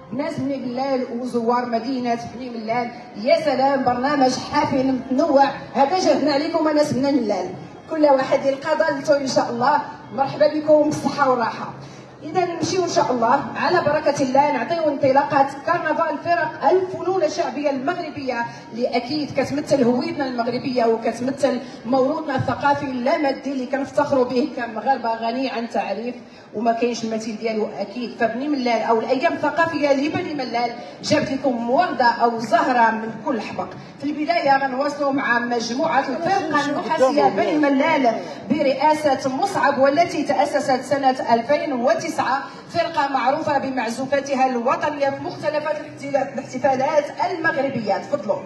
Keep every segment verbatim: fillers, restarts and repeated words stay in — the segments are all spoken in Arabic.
ناس بني ملال وزوار مدينه بني ملال. يا سلام، برنامج حافل متنوع هذا جهدنا لكم ناس بني ملال، كل واحد يلقى ضالته ان شاء الله. مرحبا بكم بالصحه والراحه. اذا نمشيو ان شاء الله على بركه الله نعطيو انطلاقه كرنفال فرق الفنون الشعبيه المغربيه اللي اكيد كتمثل هويتنا المغربيه وكتمثل موروثنا الثقافي اللامادي اللي كنفتخروا به كمغاربه غني عن تعريف وما كاينش المثيل ديالو اكيد. فبني ملال او الايام الثقافيه لبني ملال جابت لكم ورده او زهره من كل حبق. في البدايه غنواصلوا مع مجموعه الفرقه النحاسيه بني ملال برئاسه مصعب، والتي تاسست سنه ألفين وتسعة، فرقه معروفه بمعزوفاتها الوطنيه في مختلف الاحتفالات المغربيه. تفضلوا.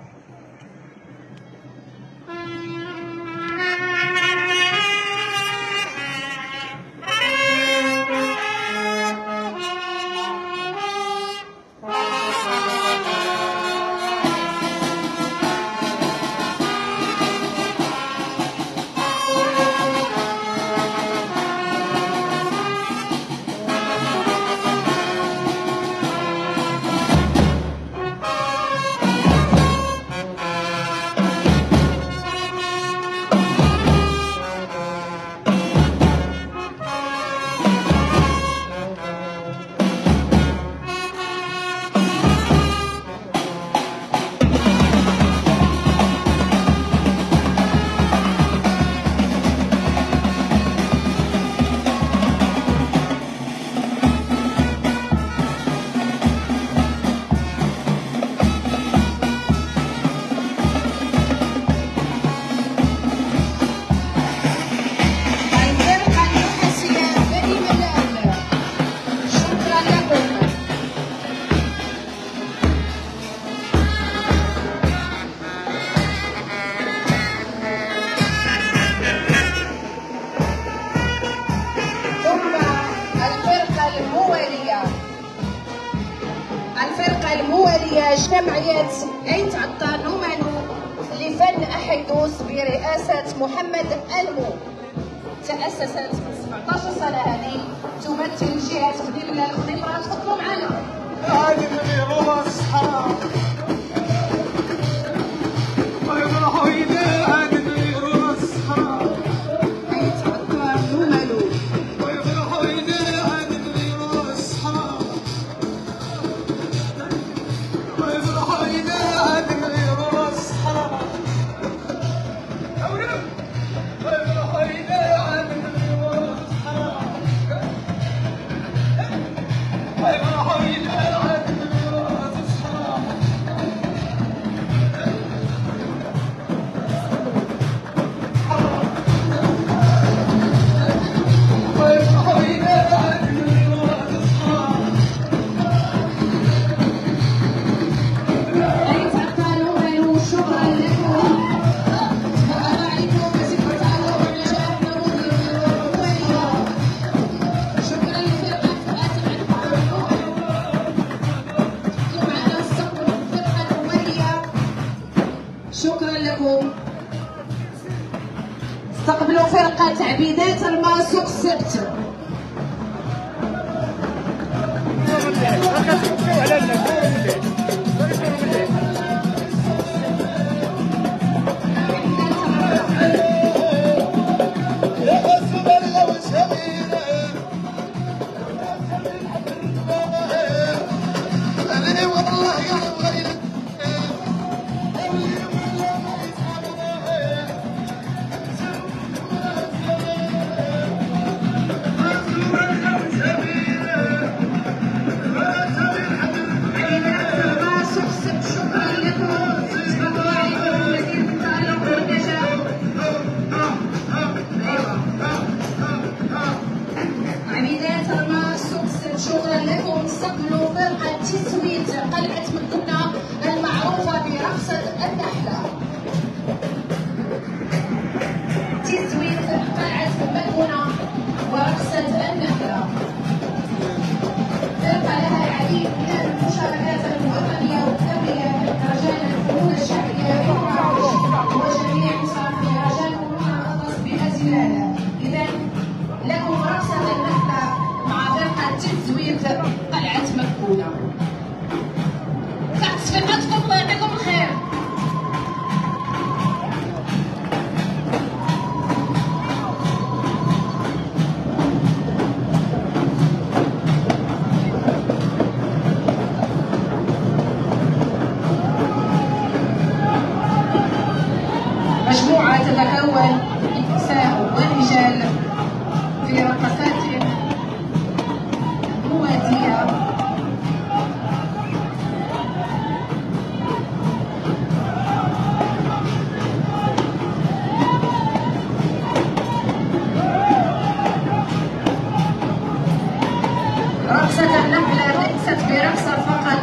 الموالية جمعية عين عطا نومانو لفن أحدوث برئاسة محمد ألمو، تأسست من سبعطاش سنة هذه، تمثل جهة بني ملال. خلينا تفضلوا معنا. هذه اللي الصحراء ويفرحوا يدير هذه اللي الصحراء عين عطا نومانو ويفرحوا يدير هذه اللي الصحراء ويفرحوا يدير هذه اللي الصحراء ويفرحوا يدير هذه اللي الصحراء ويفرحوا يدير شكرا لكم. استقبلوا فرقة عبيدات الماء سوق السبت. شكرا لكم. استقبلوا فرقة تسويت قلعة مكونة المعروفة برقصة النحلة. تسويت قلعة مكونة ورقصة النحلة، فرقة لها العديد من المشاركات الوطنية والدولية. رجال الفنون الشعبية وجميع مسابقات رجال الفنون الأطلس بهذه الآلة. إذا لكم رقصة النحلة مع فرقة تسويت قلعة مكونة.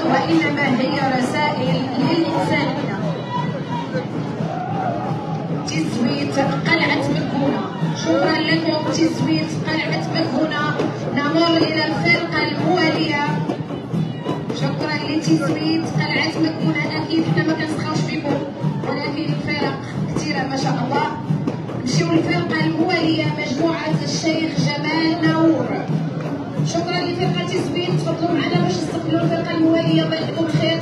وإنما هي رسائل للإنسانية. تزويت قلعة مكونة، شكرا لكم. تزويت قلعة مكونة. نمر إلى الفرقة الموالية. شكرا لتزويت قلعة مكونة. أكيد حنا ما كنسخاوش بكم، ولكن الفرق كثيرة ما شاء الله. نمشيو للفرقة الموالية، مجموعة الشيخ جمال ناور. شكرا لفرقة تزويت، تفضلوا معنا باش نستقبلوا الفرقة الموالية. الله يعطيكم الخير.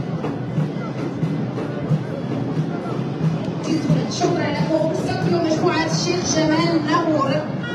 تزويت شكرا لكم. استقبلوا مجموعة الشيخ جمال ناور.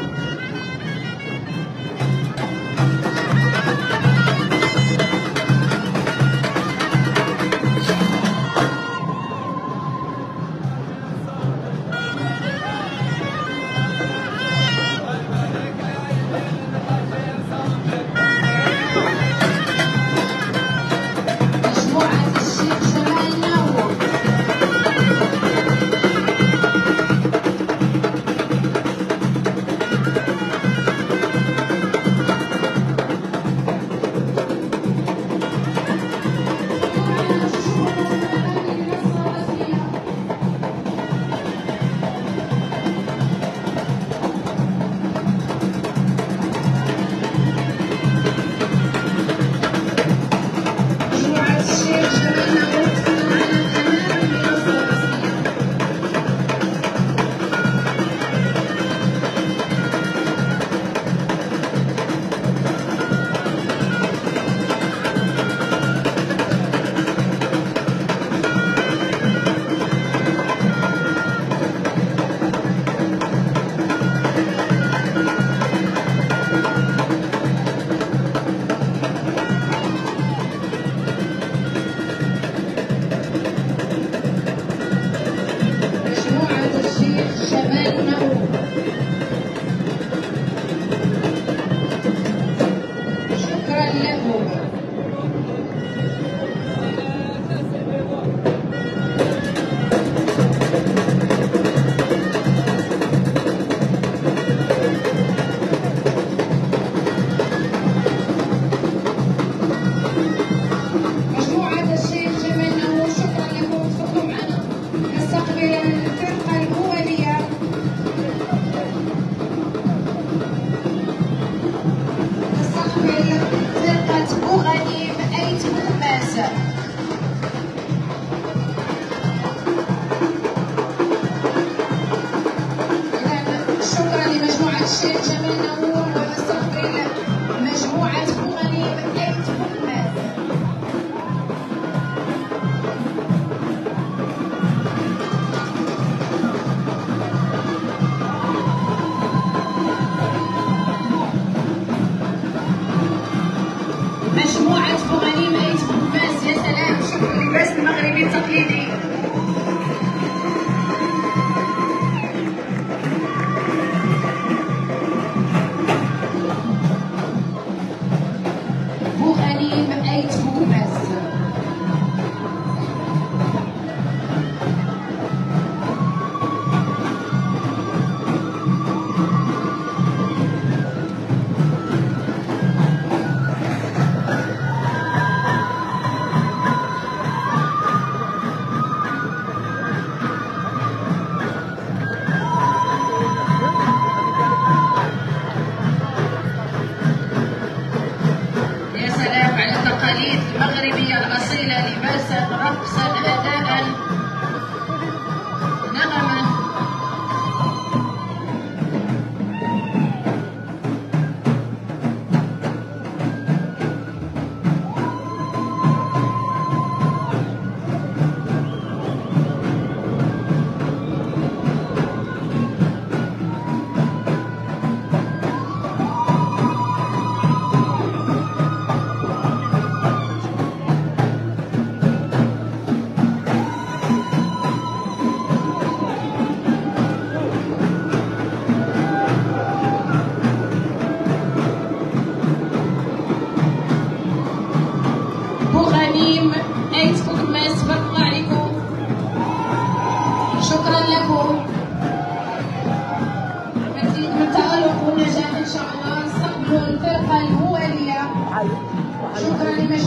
مجموعة فغانيم أيت بوماس. يا سلام، شوفوا اللباس المغربي التقليدي.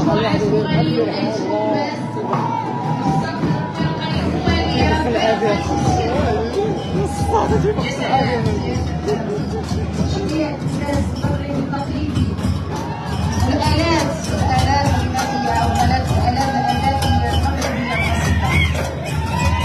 مجموعة مغنيو الأنشاد الآلات الآلات النائية أو آلات آلات الآلات المغربية البسيطة.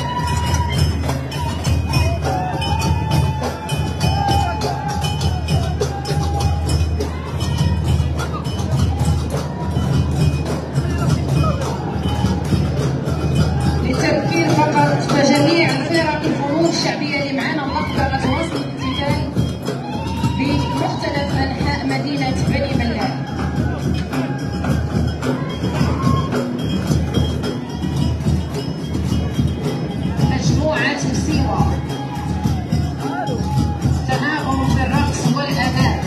للتذكير فقط فجميع الفرق الفنون الشعبية اللي معنا النهارده غتواصل الاحتفال بمختلف أنحاء مدينة بني ملال. مجموعة مسيوة تناغم في الرقص والأداء.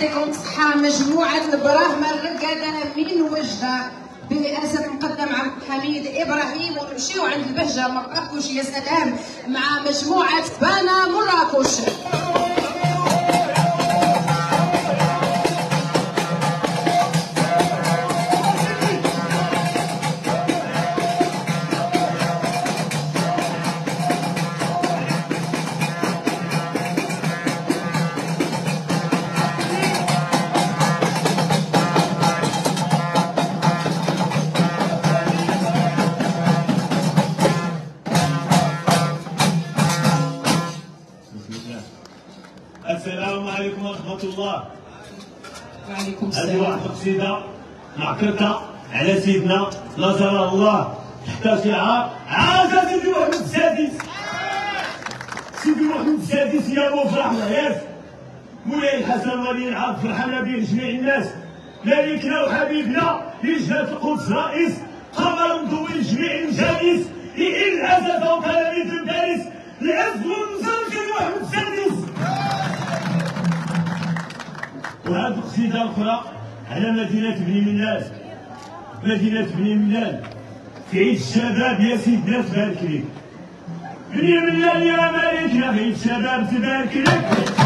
يعطيكم الصحة. مجموعة البراهمة الرقادة من وجدة برئاسة المقدم عبد الحميد إبراهيم. ونمشيو عند البهجة مراكش يا سلام مع مجموعة بانا مراكش. السلام عليكم ورحمة الله. وعليكم هذه السلام. واحد القصيدة معكركة على سيدنا نصر الله تحت شعار عاش سيدي محمد السادس. سيدي محمد السادس يا مو فرحنا ياك مولاي الحسن ولي العهد فرحنا به جميع الناس. ملكنا وحبيبنا لجنة القدس رئيس قمر مضوي جميع المجالس لإن الأسد وتلاميذ الدارس العز والنصر سيدي محمد السادس. وهذه القصيدة الأخرى على مدينة بني منال. مدينة بني منال في عيد الشباب يا سيدنا تبارك لك. بني منال يا مالكنا في عيد الشباب تبارك لك.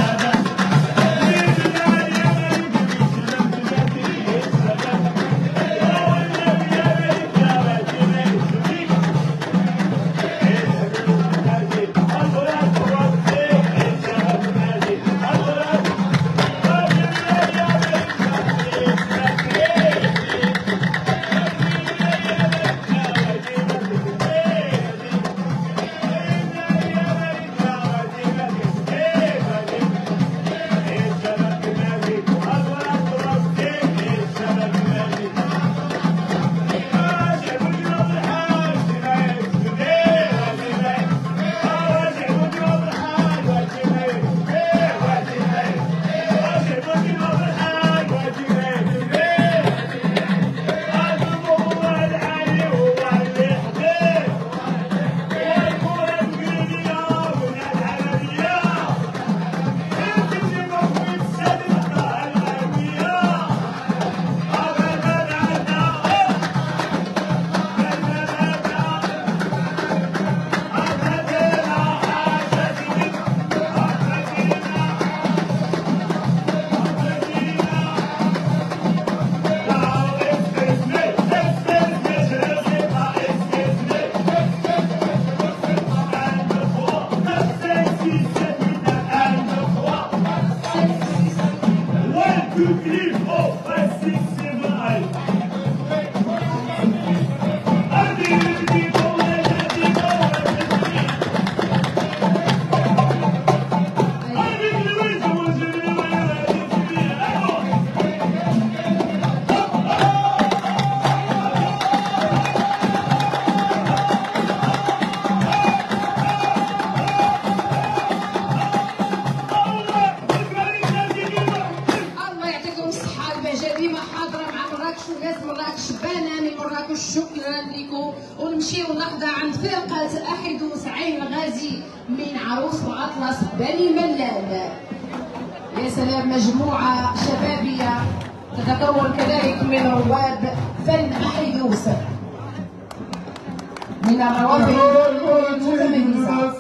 شكرا لكم. ونمشيو لحظة عند فرقة أحدوس عين غازي من عروس وأطلس بني ملال. يا سلام مجموعة شبابية تتكون كذلك من رواد فن أحدوس من الروابط المتميزة.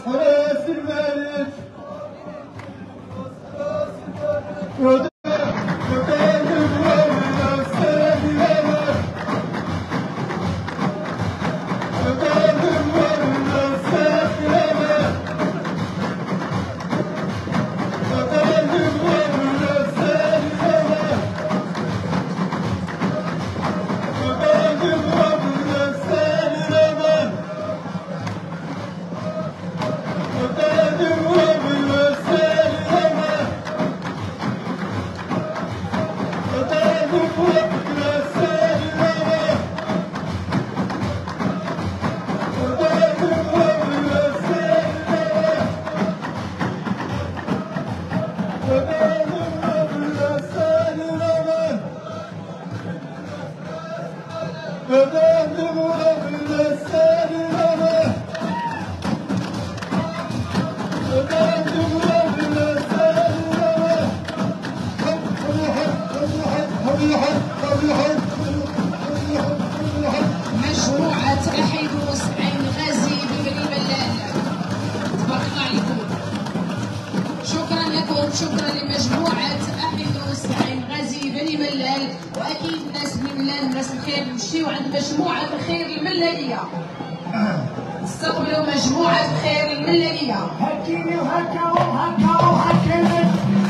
بني ملال، واكيد ناس بني ملال ناس الخير نمشيو عند مجموعه الخير الملاليه. نستقبلوا مجموعه الخير الملاليه. هكيني وهكا وهكا وهكا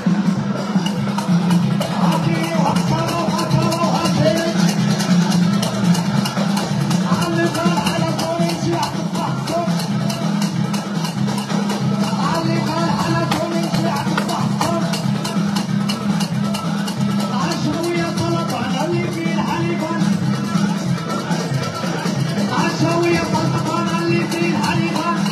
هكيني وهكا وهكا وهكا على طول على طول يجي يحطكم على طول على طول يجي يحطكم عشوية طلب على اللي فيه الحليبان عشوية طلب على اللي فيه الحليبان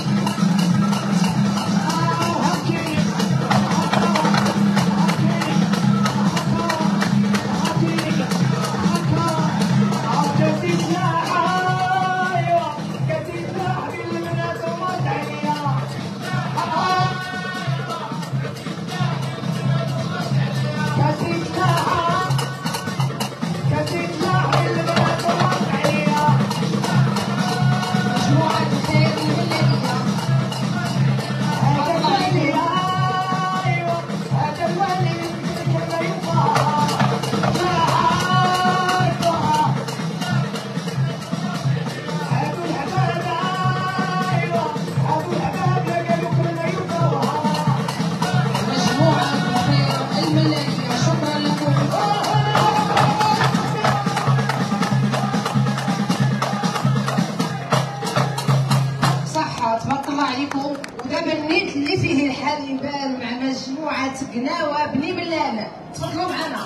تبارك الله عليكم. ودابا النيت اللي فيه الحليبان مع مجموعة قناوة بني ملال، تفضلوا معنا.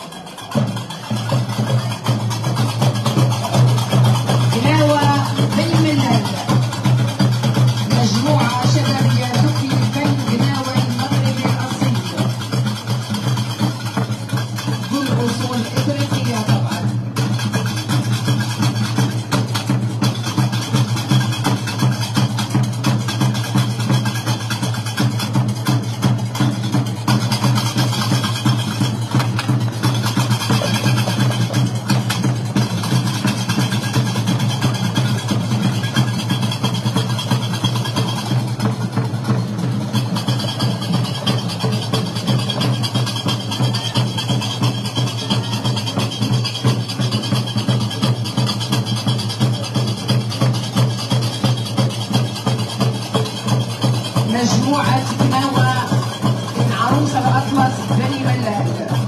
قناوة بني ملال مجموعة شبابية تحيي الفن قناوة المغربي الأصيل ذو الأصول الإفريقية طبعا. مجموعة قناوة من عروس الأطلس بني ملال.